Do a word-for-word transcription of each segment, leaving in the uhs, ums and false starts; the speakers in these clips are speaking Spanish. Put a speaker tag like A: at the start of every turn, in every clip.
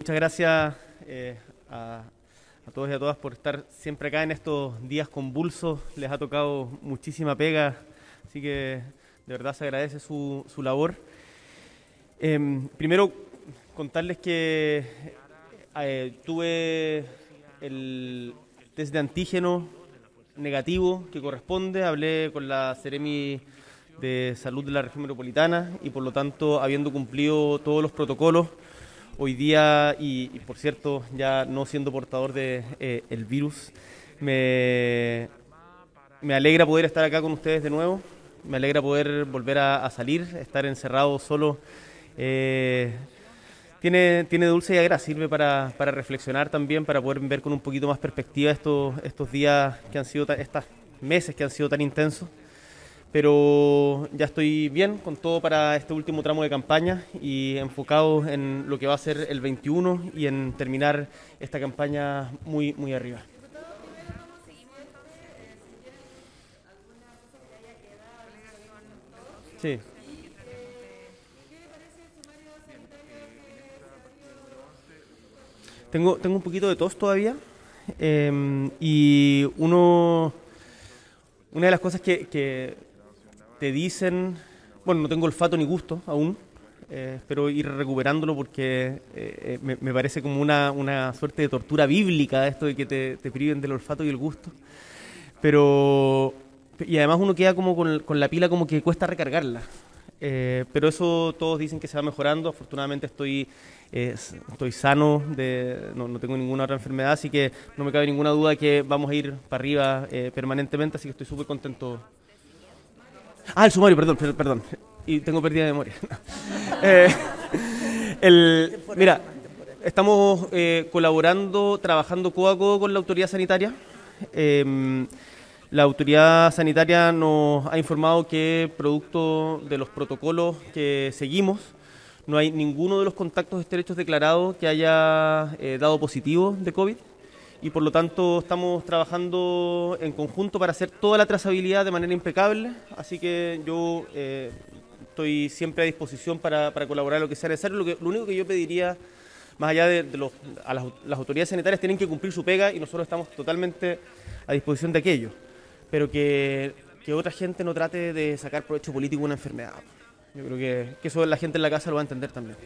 A: muchas gracias eh, a, a todos y a todas por estar siempre acá en estos días convulsos. Les ha tocado muchísima pega, así que de verdad se agradece su, su labor. Eh, primero, contarles que eh, tuve el test de antígeno negativo que corresponde. Hablé con la Seremi de Salud de la Región Metropolitana y por lo tanto, habiendo cumplido todos los protocolos, hoy día, y, y por cierto, ya no siendo portador de eh, el virus, me, me alegra poder estar acá con ustedes de nuevo, me alegra poder volver a, a salir, estar encerrado solo. Eh, tiene, tiene dulce y agria, sirve para, para reflexionar también, para poder ver con un poquito más perspectiva estos, estos días que han sido, estos meses que han sido tan intensos. Pero ya estoy bien con todo para este último tramo de campaña y enfocado en lo que va a ser el veintiuno y en terminar esta campaña muy, muy arriba. Sí. Tengo, tengo un poquito de tos todavía eh, y uno, una de las cosas que, que te dicen, bueno, no tengo olfato ni gusto aún, eh, espero ir recuperándolo porque eh, me, me parece como una, una suerte de tortura bíblica esto de que te, te priven del olfato y el gusto, pero, y además uno queda como con, con la pila como que cuesta recargarla, eh, pero eso todos dicen que se va mejorando. Afortunadamente estoy, eh, estoy sano, de, no, no tengo ninguna otra enfermedad, así que no me cabe ninguna duda que vamos a ir para arriba eh, permanentemente, así que estoy súper contento. Ah, el sumario, perdón, perdón. Y tengo pérdida de memoria. eh, el, mira, estamos eh, colaborando, trabajando codo a codo con la autoridad sanitaria. Eh, la autoridad sanitaria nos ha informado que, producto de los protocolos que seguimos, no hay ninguno de los contactos estrechos declarados que haya eh, dado positivo de COVID. Y por lo tanto estamos trabajando en conjunto para hacer toda la trazabilidad de manera impecable, así que yo eh, estoy siempre a disposición para, para colaborar en lo que sea necesario. Lo, que, lo único que yo pediría, más allá de, de los, a las, las autoridades sanitarias tienen que cumplir su pega y nosotros estamos totalmente a disposición de aquello, pero que, que otra gente no trate de sacar provecho político de una enfermedad. Yo creo que, que eso la gente en la casa lo va a entender también.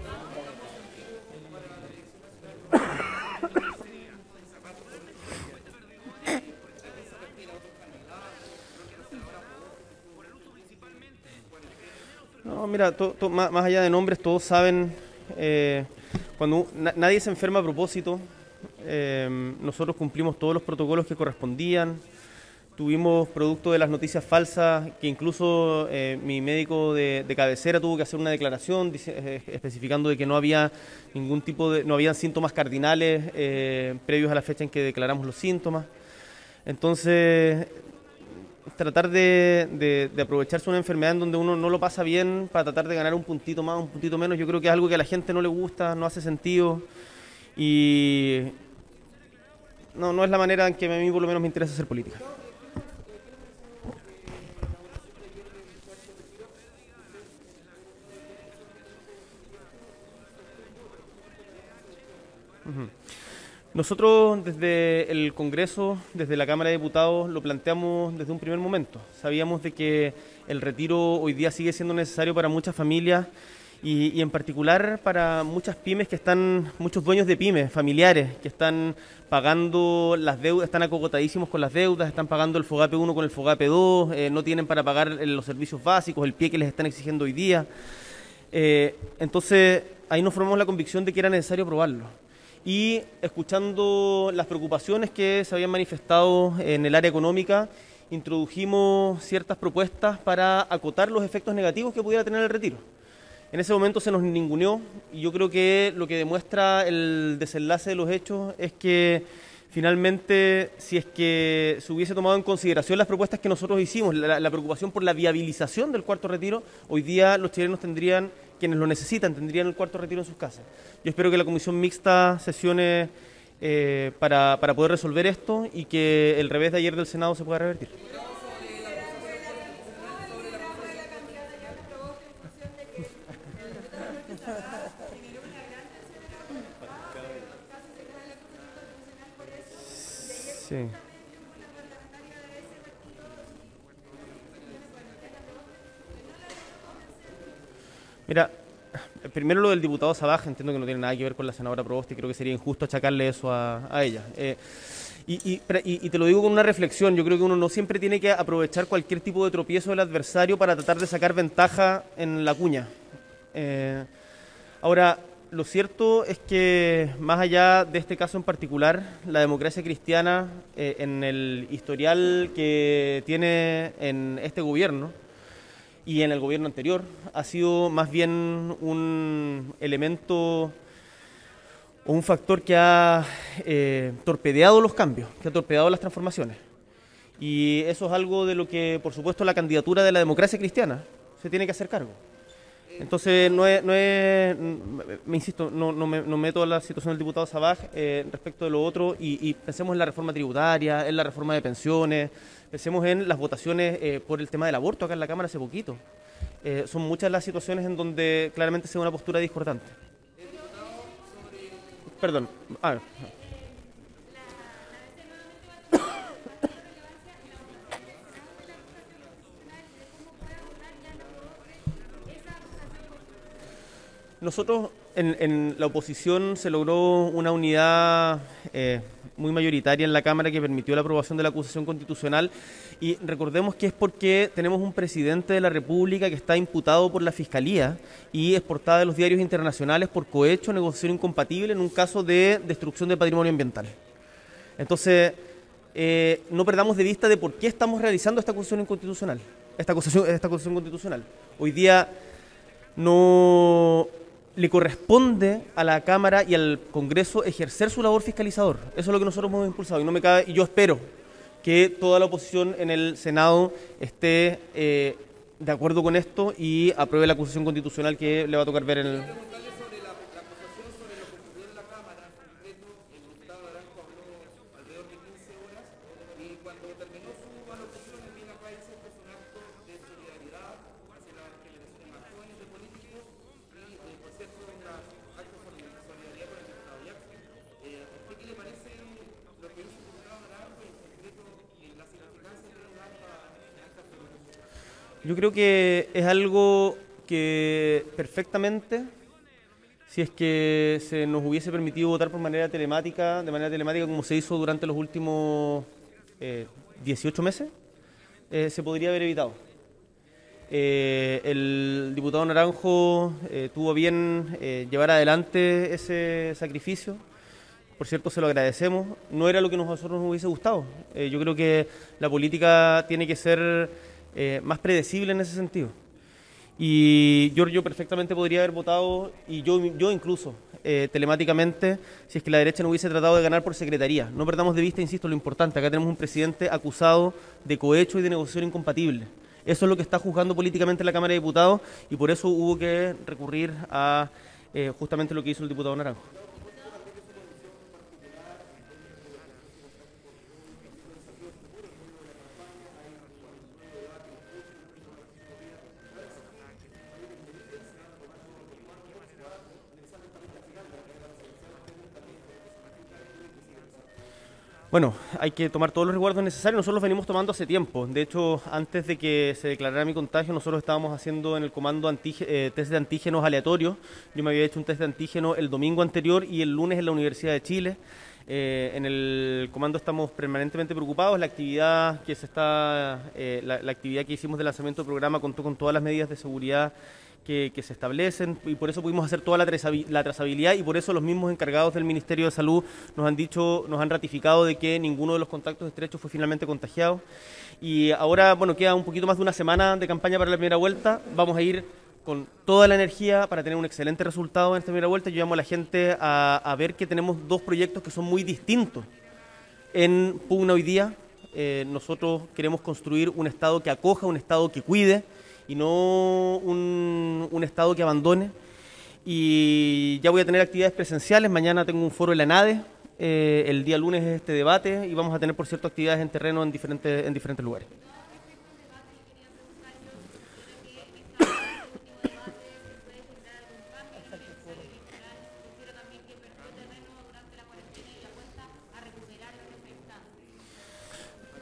A: No, mira, to, to, más, más allá de nombres, todos saben, eh, cuando na, nadie se enferma a propósito, eh, nosotros cumplimos todos los protocolos que correspondían, tuvimos producto de las noticias falsas, que incluso eh, mi médico de, de cabecera tuvo que hacer una declaración dice, eh, especificando de que no había ningún tipo de, no habían síntomas cardinales eh, previos a la fecha en que declaramos los síntomas. Entonces, tratar de, de, de aprovecharse una enfermedad en donde uno no lo pasa bien para tratar de ganar un puntito más, un puntito menos, yo creo que es algo que a la gente no le gusta, no hace sentido y no, no es la manera en que a mí por lo menos me interesa hacer política. Uh-huh. Nosotros desde el Congreso, desde la Cámara de Diputados, lo planteamos desde un primer momento. Sabíamos de que el retiro hoy día sigue siendo necesario para muchas familias y, y en particular para muchas pymes que están, muchos dueños de pymes, familiares, que están pagando las deudas, están acogotadísimos con las deudas, están pagando el FOGAPE uno con el FOGAPE dos, eh, no tienen para pagar los servicios básicos, el pie que les están exigiendo hoy día. Eh, entonces, ahí nos formamos la convicción de que era necesario aprobarlo. Y escuchando las preocupaciones que se habían manifestado en el área económica, introdujimos ciertas propuestas para acotar los efectos negativos que pudiera tener el retiro. En ese momento se nos ninguneó y yo creo que lo que demuestra el desenlace de los hechos es que finalmente, si es que se hubiese tomado en consideración las propuestas que nosotros hicimos, la, la preocupación por la viabilización del cuarto retiro, hoy día los chilenos tendrían, quienes lo necesitan, tendrían el cuarto retiro en sus casas. Yo espero que la comisión mixta sesione eh, para, para poder resolver esto y que el revés de ayer del Senado se pueda revertir. Sí. Mira, primero lo del diputado Sabaj, entiendo que no tiene nada que ver con la senadora Proboste y creo que sería injusto achacarle eso a, a ella. Eh, y, y, y, y te lo digo con una reflexión, yo creo que uno no siempre tiene que aprovechar cualquier tipo de tropiezo del adversario para tratar de sacar ventaja en la cuña. Eh, ahora, lo cierto es que más allá de este caso en particular, la democracia cristiana, eh, en el historial que tiene en este gobierno, y en el gobierno anterior, ha sido más bien un elemento o un factor que ha eh, torpedeado los cambios, que ha torpedeado las transformaciones. Y eso es algo de lo que, por supuesto, la candidatura de la democracia cristiana se tiene que hacer cargo. Entonces, no es, no es me insisto, no, no, me, no meto a la situación del diputado Sabaj eh, respecto de lo otro y, y pensemos en la reforma tributaria, en la reforma de pensiones, pensemos en las votaciones eh, por el tema del aborto acá en la Cámara hace poquito. Eh, son muchas las situaciones en donde claramente se da una postura discordante. Perdón, a ver. Nosotros en, en la oposición se logró una unidad eh, muy mayoritaria en la Cámara que permitió la aprobación de la acusación constitucional y recordemos que es porque tenemos un presidente de la República que está imputado por la Fiscalía y es portada de los diarios internacionales por cohecho, negociación incompatible en un caso de destrucción de patrimonio ambiental. Entonces, eh, no perdamos de vista de por qué estamos realizando esta acusación inconstitucional, esta acusación, esta acusación constitucional. Hoy día no le corresponde a la Cámara y al Congreso ejercer su labor fiscalizador. Eso es lo que nosotros hemos impulsado y no me cabe, y yo espero que toda la oposición en el Senado esté eh, de acuerdo con esto y apruebe la acusación constitucional que le va a tocar ver en el... Yo creo que es algo que perfectamente, si es que se nos hubiese permitido votar por manera telemática, de manera telemática como se hizo durante los últimos eh, dieciocho meses, eh, se podría haber evitado. Eh, el diputado Naranjo eh, tuvo bien eh, llevar adelante ese sacrificio. Por cierto, se lo agradecemos. No era lo que a nosotros nos hubiese gustado. Eh, yo creo que la política tiene que ser Eh, más predecible en ese sentido. Y yo, yo perfectamente podría haber votado, y yo, yo incluso, eh, telemáticamente, si es que la derecha no hubiese tratado de ganar por secretaría. No perdamos de vista, insisto, lo importante. Acá tenemos un presidente acusado de cohecho y de negociación incompatible. Eso es lo que está juzgando políticamente la Cámara de Diputados y por eso hubo que recurrir a eh, justamente lo que hizo el diputado Naranjo. Bueno, hay que tomar todos los resguardos necesarios. Nosotros los venimos tomando hace tiempo. De hecho, antes de que se declarara mi contagio, nosotros estábamos haciendo en el comando eh, test de antígenos aleatorios. Yo me había hecho un test de antígeno el domingo anterior y el lunes en la Universidad de Chile. Eh, en el comando estamos permanentemente preocupados. La actividad que se está, eh, la, la actividad que hicimos de lanzamiento del programa contó con todas las medidas de seguridad Que, que se establecen y por eso pudimos hacer toda la, la trazabilidad y por eso los mismos encargados del Ministerio de Salud nos han dicho, nos han ratificado de que ninguno de los contactos estrechos fue finalmente contagiado. Y ahora, bueno, queda un poquito más de una semana de campaña para la primera vuelta. Vamos a ir con toda la energía para tener un excelente resultado en esta primera vuelta. Yo llamo a la gente a, a ver que tenemos dos proyectos que son muy distintos en pugna hoy día. Eh, nosotros queremos construir un Estado que acoja, un Estado que cuide, y no un, un Estado que abandone. Y ya voy a tener actividades presenciales. Mañana tengo un foro en la ENADE, eh, el día lunes es este debate y vamos a tener, por cierto, actividades en terreno en diferentes, en diferentes lugares.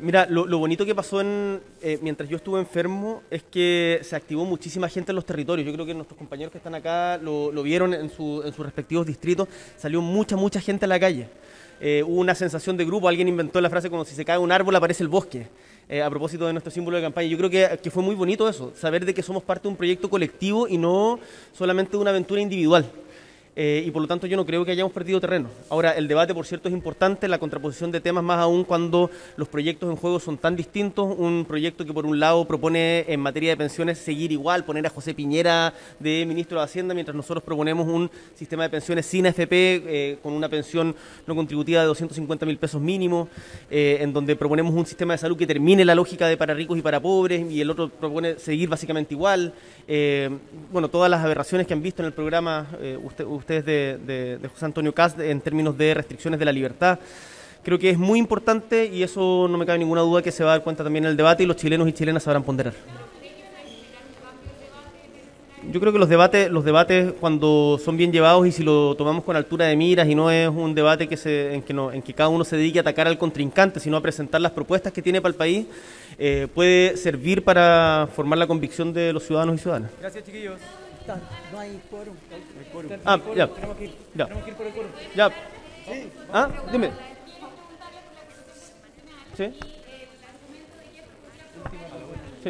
A: Mira, lo, lo bonito que pasó en, eh, mientras yo estuve enfermo es que se activó muchísima gente en los territorios. Yo creo que nuestros compañeros que están acá lo, lo vieron en, su, en sus respectivos distritos. Salió mucha, mucha gente a la calle. Eh, hubo una sensación de grupo. Alguien inventó la frase como si se cae un árbol aparece el bosque. Eh, a propósito de nuestro símbolo de campaña. Yo creo que, que fue muy bonito eso, saber de que somos parte de un proyecto colectivo y no solamente de una aventura individual. Eh, y por lo tanto yo no creo que hayamos perdido terreno. Ahora, el debate, por cierto, es importante, la contraposición de temas, más aún cuando los proyectos en juego son tan distintos. Un proyecto que por un lado propone en materia de pensiones seguir igual, poner a José Piñera de ministro de Hacienda, mientras nosotros proponemos un sistema de pensiones sin A F P, eh, con una pensión no contributiva de doscientos cincuenta mil pesos mínimo, eh, en donde proponemos un sistema de salud que termine la lógica de para ricos y para pobres, y el otro propone seguir básicamente igual. Eh, bueno, todas las aberraciones que han visto en el programa eh, usted, ustedes de, de, de José Antonio Kast en términos de restricciones de la libertad. Creo que es muy importante y eso no me cabe ninguna duda que se va a dar cuenta también en el debate y los chilenos y chilenas sabrán ponderar. Yo creo que los debates, los debates cuando son bien llevados y si lo tomamos con altura de miras y no es un debate que se, en, que no, en que cada uno se dedique a atacar al contrincante, sino a presentar las propuestas que tiene para el país, eh, puede servir para formar la convicción de los ciudadanos y ciudadanas.
B: Gracias, chiquillos.
C: No hay quórum.
A: Ah, ya.
B: Tenemos que ir,
A: Ya.
B: tenemos que ir por el quórum.
A: Ya. Ah, dime. Sí. Sí.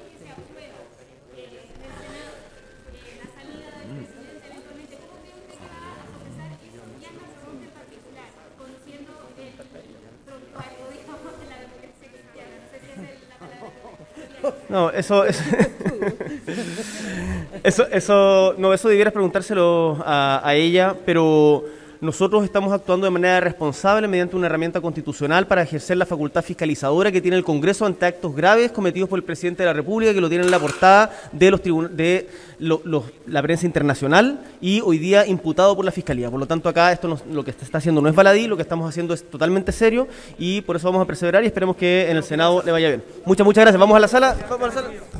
A: No, eso, eso, eso, eso, no, eso debieras preguntárselo a, a ella, pero nosotros estamos actuando de manera responsable mediante una herramienta constitucional para ejercer la facultad fiscalizadora que tiene el Congreso ante actos graves cometidos por el presidente de la República, que lo tiene en la portada de los tribunales de lo, los, la prensa internacional y hoy día imputado por la Fiscalía. Por lo tanto, acá esto no, lo que se está haciendo no es baladí, lo que estamos haciendo es totalmente serio y por eso vamos a perseverar y esperemos que en el Senado le vaya bien. Muchas, muchas gracias. Vamos a la sala. Vamos a la sala.